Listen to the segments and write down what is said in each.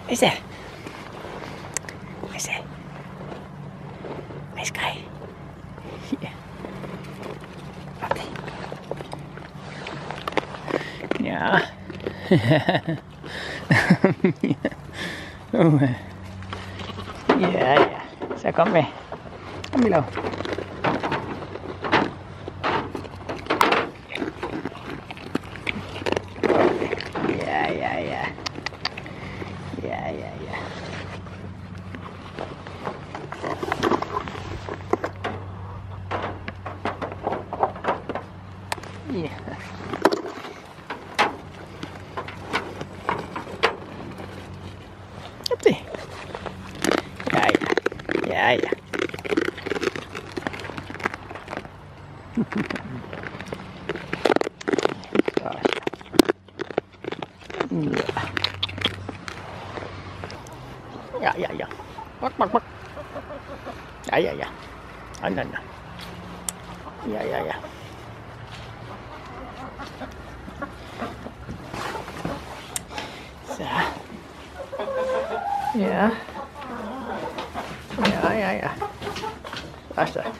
Nice there. Nice there. Nice guy. Yeah. Okay. Yeah. Oh. Yeah. Så kom med. Kom Milo. Yeah. Yeah. Up there. Yeah. Yeah. Bark. Yeah. No. Yeah. So, yeah. That's it.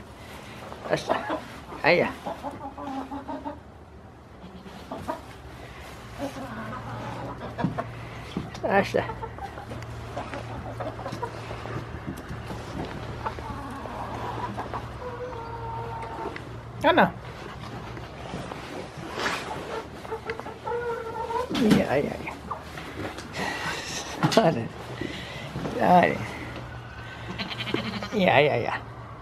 Yeah. That's it. Oh no. Yeah. Got it. Yeah.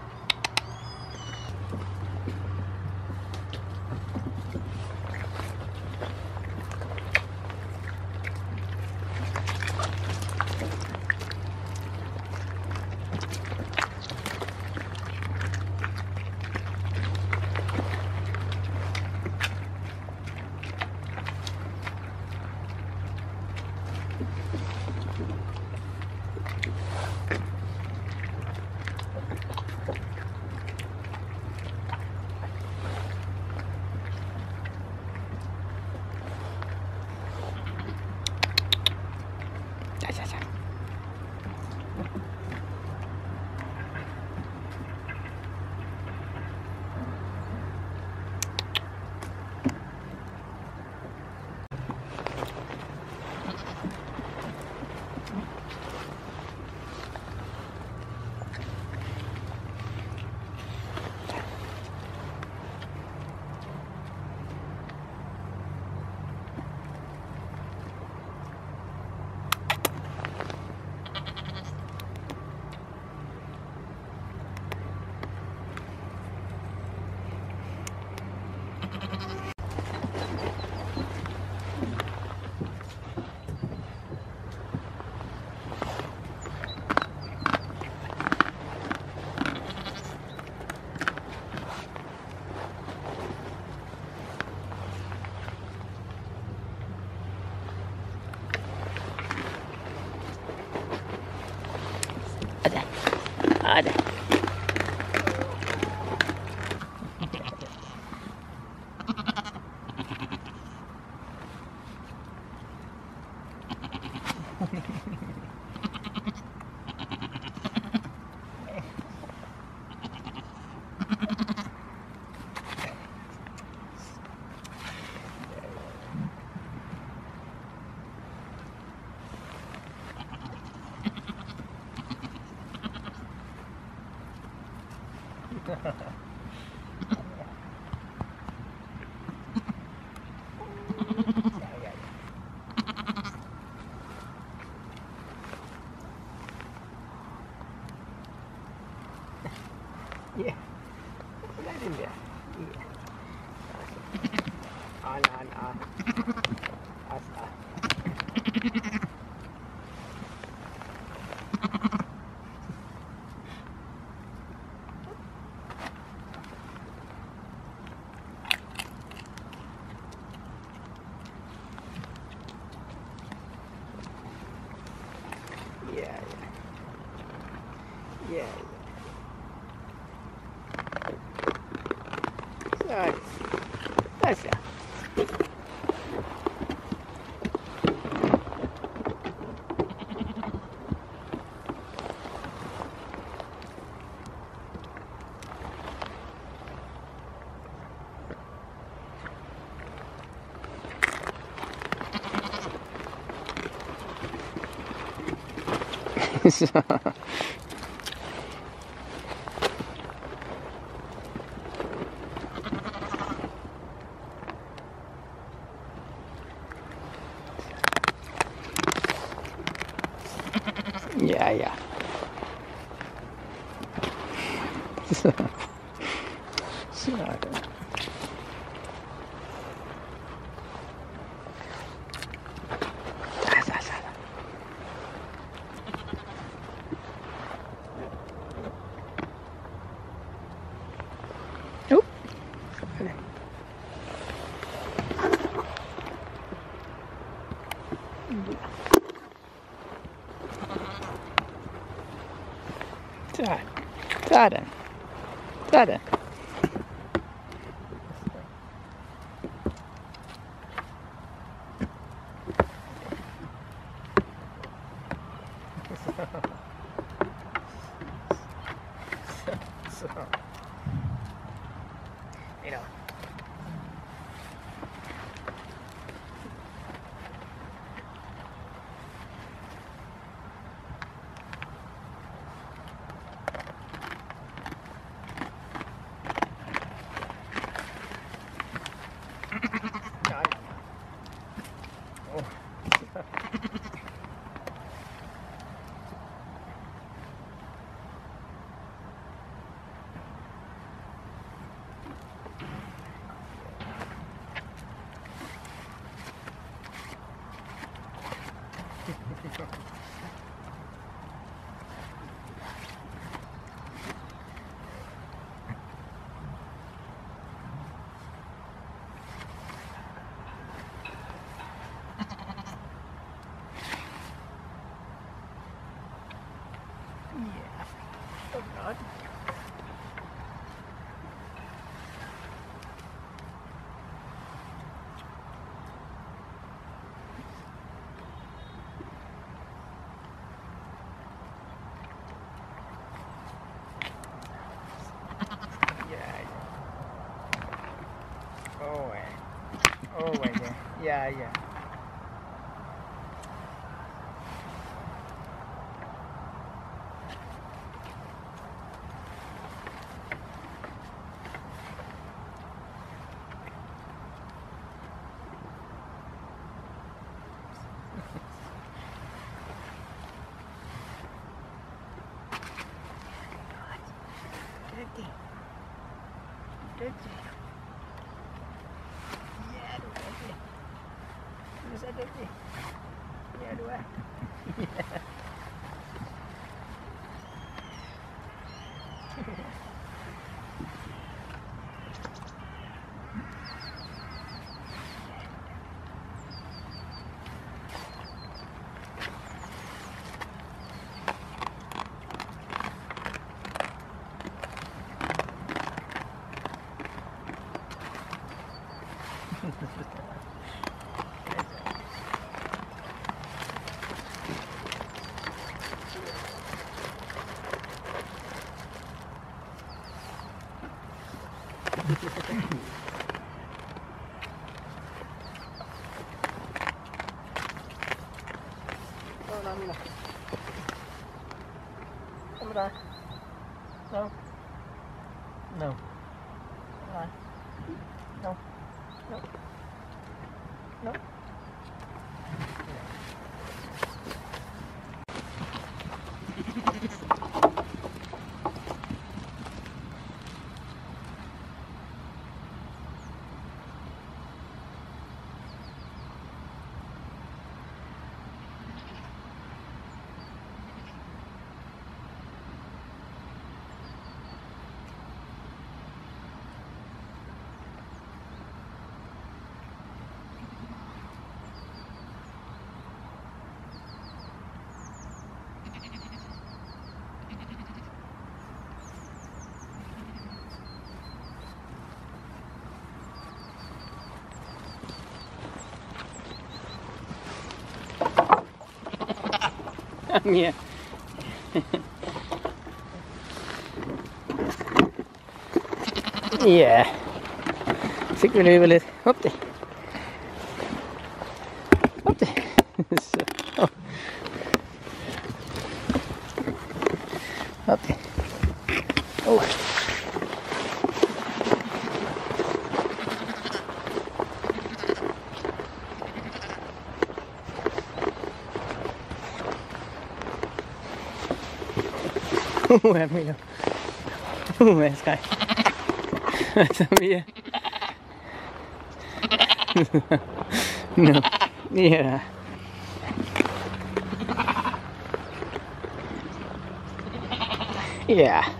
Ada. Yeah. Put that in there. Yeah. On. Yeah. That's it. Så. Ja, ja. Så. Så är det. Jo. Så är det. Där. Där den. Där den. Så. Hej då. Ja, ja. Åh. Yeah. Oh God. Yeah. Oh, oh, yeah, yeah. Dirty. Dirty. Yeah, du är dirty. Du är så dirty. Yeah, du är. Yeah. Oh, no, Milo. Come back. No. No. Come on. No. No. No. Nie. Yeah. Fick vi nu väldigt upp det. Upp det. Så. Milo. Sky. That's a beer. No. Yeah. Yeah.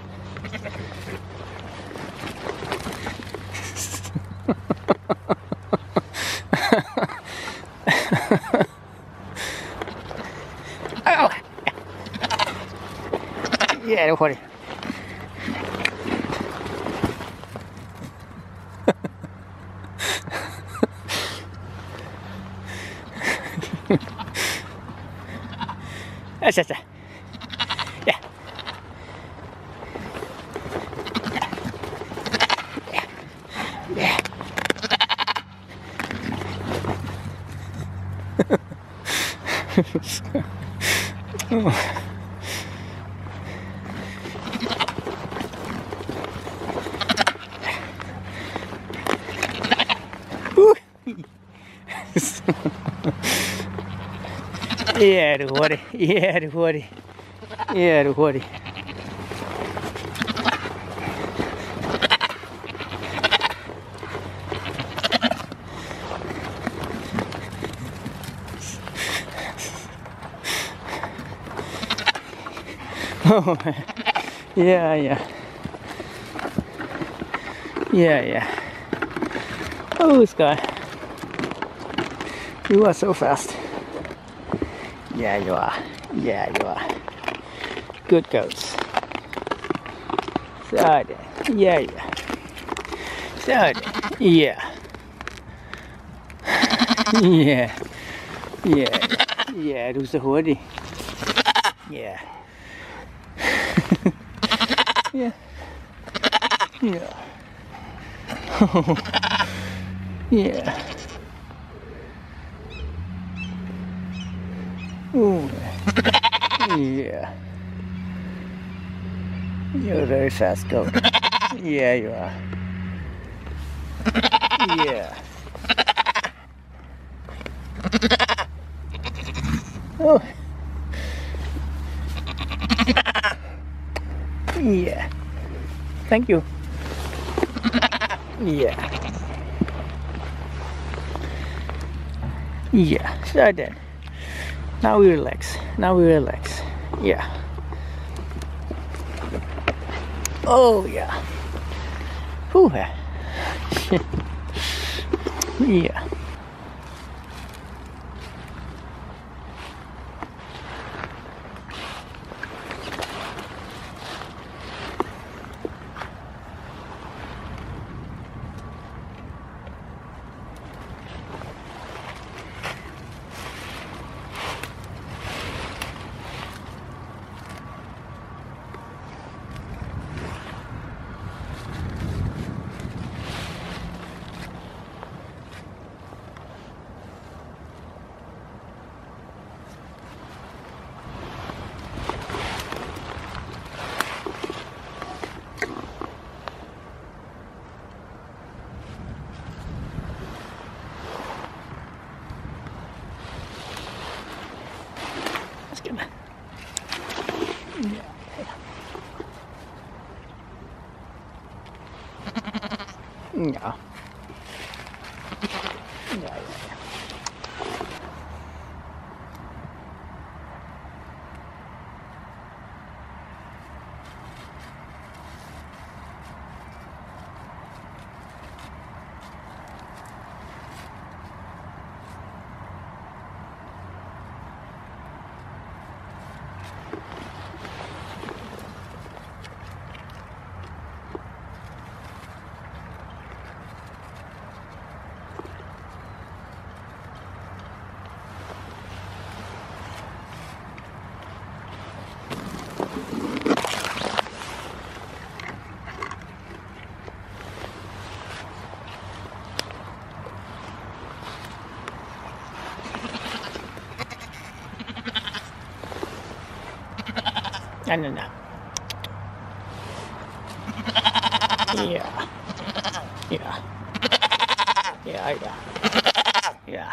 Oh. Yeah, don't worry. That's just a. Yeah. Yeah. Oh. Yeah, don't worry. Yeah, don't worry. Yeah, don't worry. Oh, yeah, yeah. Yeah, yeah. Oh, Sky. You are so fast. Yeah, you are. Yeah, you are. Good goats. So, yeah, yeah. So, yeah. Yeah. Yeah. Yeah, du er så hurtig. Yeah. Yeah. Yeah. Yeah. Ooh. Yeah. You're a very fast goat. Yeah, you are. Yeah. Oh. Yeah. Thank you. Yeah. Yeah. So then. Now we relax. Now we relax. Yeah. Oh yeah. Whew. Yeah. Let's get back. Yeah. Yeah. Yeah, yeah. No. Yeah. Yeah. Yeah, yeah. Yeah.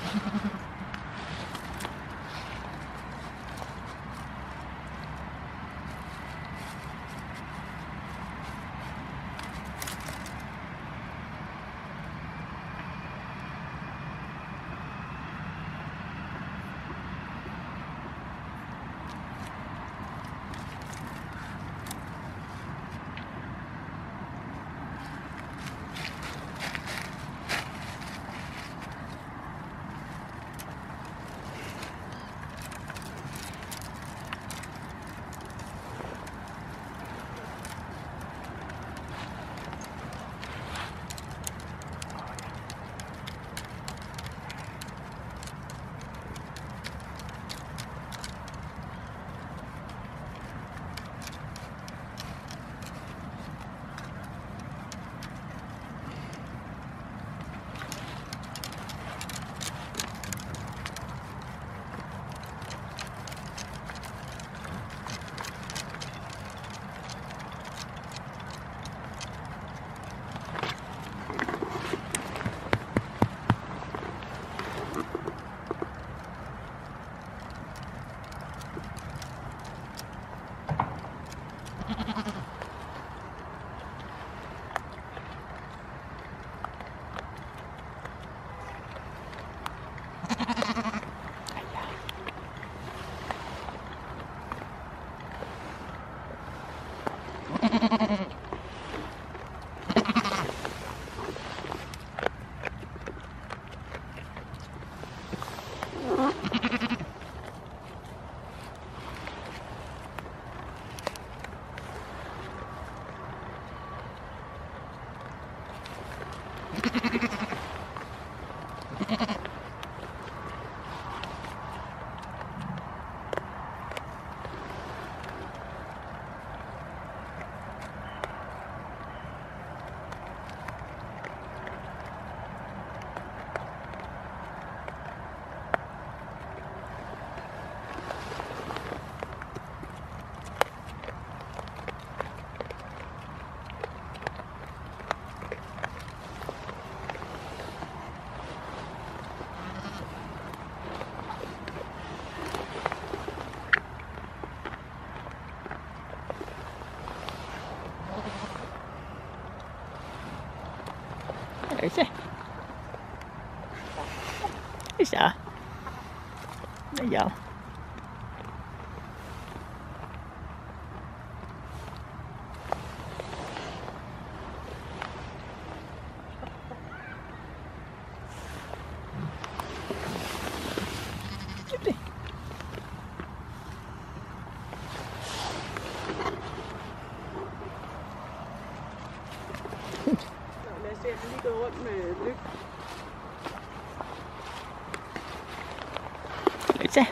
There you go. There you go. Lad os se, han lige gået rundt med lyk. Lidt til.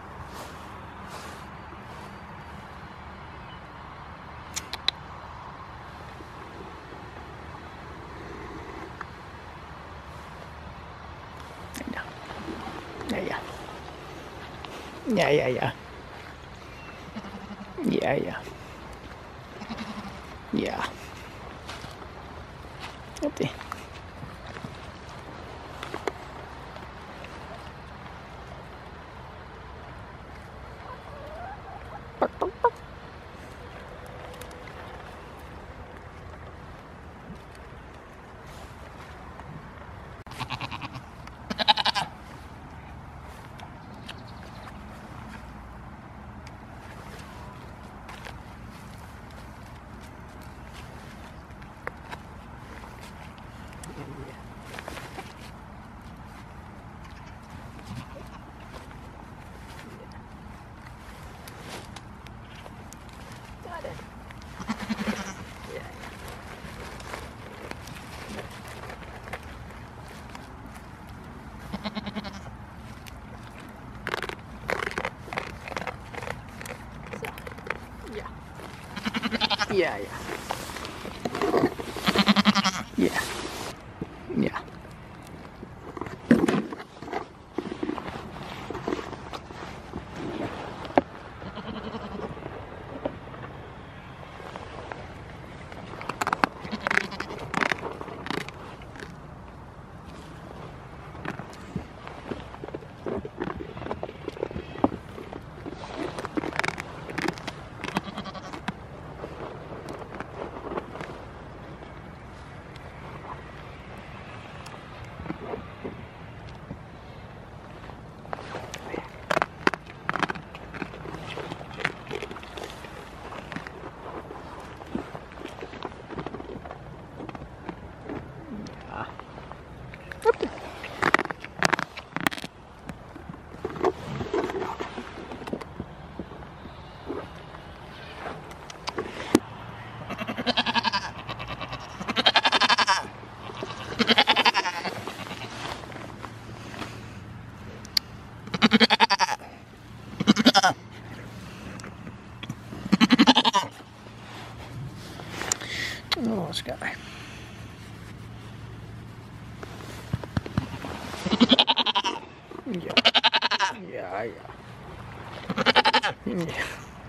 Ja. Ja. Ja. Op det. Yeah. Yeah. Yeah, yeah. Yeah.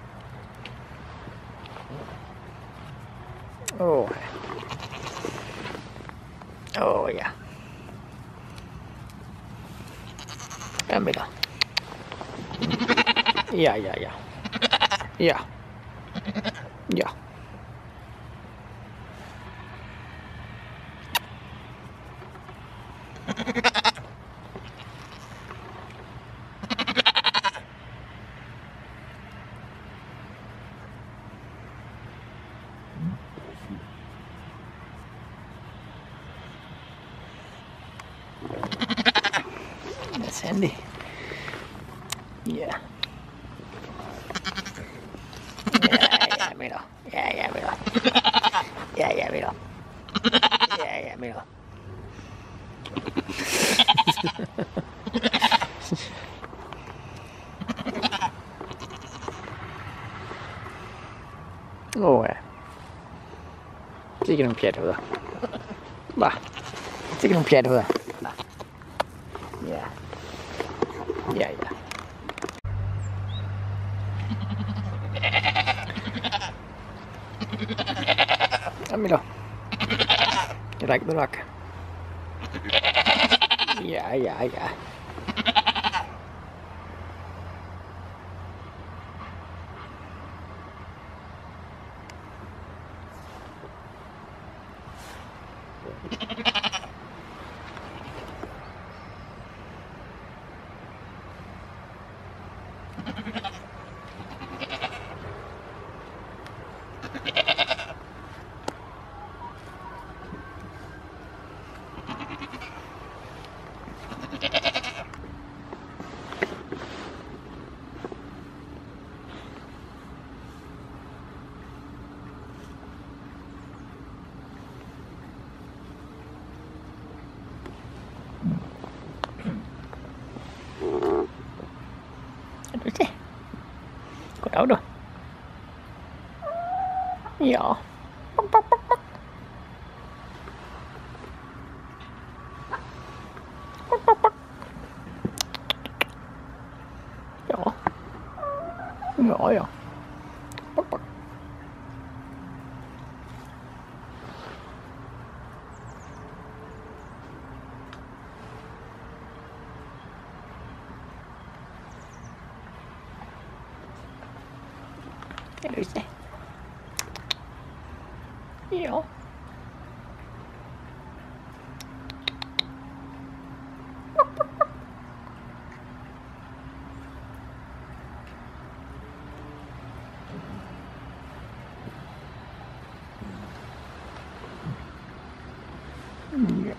Oh. Oh, yeah. Mira. Yeah, yeah, yeah. Yeah. Yeah. That's handy. Yeah. Yeah, yeah, mira. Yeah, yeah, mira. Yeah, yeah, mira. Yeah, yeah, mira. Oh, sige nogle pjat ud. Bare. Sige nogle pjat ud. Ja. Ja, ja. Milo. You like the rock? Yeah, yeah, yeah. Aduh sih. Kok tahu dah? Iya. Pak, pak, pak, pak. Pak, pak, pak. Ja. Ja, ja. Pak, pak. Aduh sih. Iya. Iya.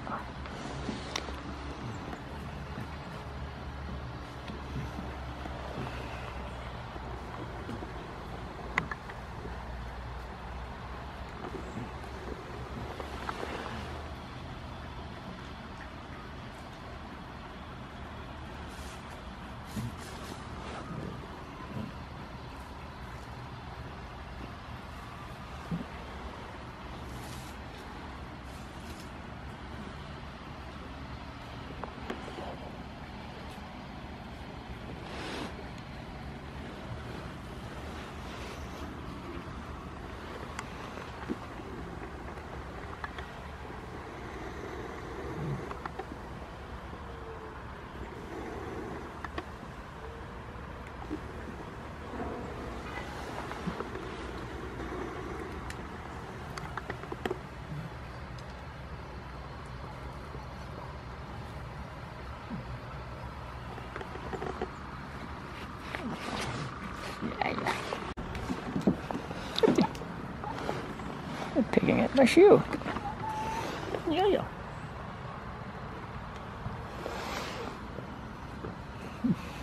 They're picking at my shoe. Yeah, yeah.